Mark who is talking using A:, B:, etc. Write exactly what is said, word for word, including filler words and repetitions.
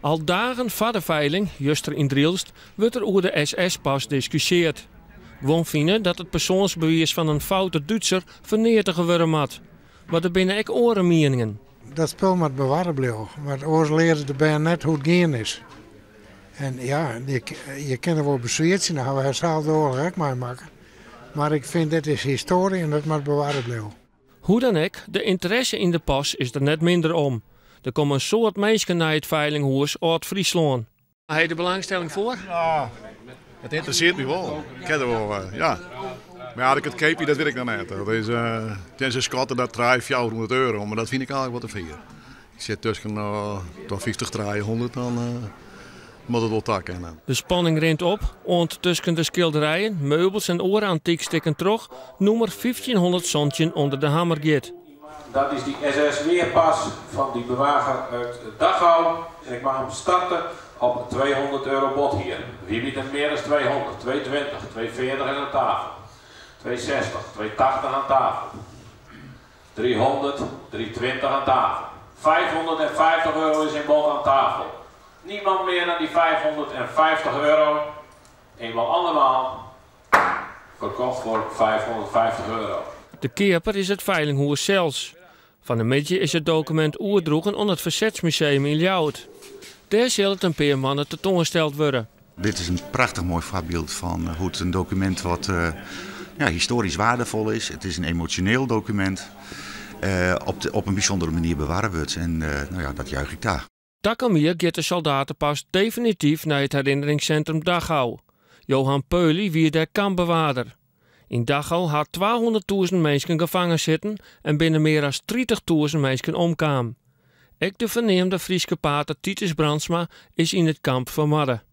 A: Al dagen voor de veiling, juster in Drielst, wordt er over de S S-pas discussieerd. Gewoon vinden dat het persoonsbewijs van een foute Duitser vernietigd worden moet. Maar er binnen ook andere meningen.
B: Dat spul moet bewaren blijven, maar oors leren de band net hoe het gaan is. En ja, je, je kan er wel bezweerd zijn, daar gaan we hetzelfde oorlog ook mee maken. Maar ik vind dit is historie en dat moet bewaren blijven.
A: Hoe dan ook, de interesse in de pas is er net minder om. Er komen een soort mensen naar het veilinghuis uit Friesland. Heb je de belangstelling voor?
C: Ja, het interesseert me wel. Ik ken er wel, uh, ja. Maar ja, ik het keepje, dat weet ik nog net. Dat is, uh, tenzij schatten dat draait vierhonderd euro, maar dat vind ik eigenlijk wat te veel. Ik zit tussen uh, vijftig, driehonderd, dan uh, moet het wel takken.
A: De spanning rent op, want tussen de schilderijen, meubels en oren antiek stikken terug, nummer vijftienhonderd zantje onder de hamer gaat.
D: Dat is die S S weerpas van die bewager uit Dachau. En ik mag hem starten op tweehonderd euro bod hier. Wie biedt het meer dan tweehonderd? tweehonderdtwintig, tweehonderdveertig is aan tafel. tweehonderdzestig, tweehonderdtachtig aan tafel. driehonderd, driehonderdtwintig aan tafel. vijfhonderdvijftig euro is in bod aan tafel. Niemand meer dan die vijfhonderdvijftig euro. Eenmaal andermaal. Verkocht voor vijfhonderdvijftig euro.
A: De keeper is het veilinghuis zelfs. Van een midje is het document oerdroegen onder het Verzetsmuseum in Ljouwert. Daar zal het een paar mannen tentoongesteld worden.
E: Dit is een prachtig mooi voorbeeld van hoe het een document wat uh, ja, historisch waardevol is. Het is een emotioneel document. Uh, op, de, op een bijzondere manier bewaren wordt. En uh, nou ja, dat juich ik daar.
A: Takkelmier gaat de soldatenpas definitief naar het herinneringscentrum Dachau. Johan Peuli wie daar kampbewaarder. In Dachau had tweehonderdduizend mensen gevangen zitten en binnen meer dan dertigduizend mensen omkwamen. Ook de verneemde Frieske pater Titus Brandsma is in het kamp vermoord.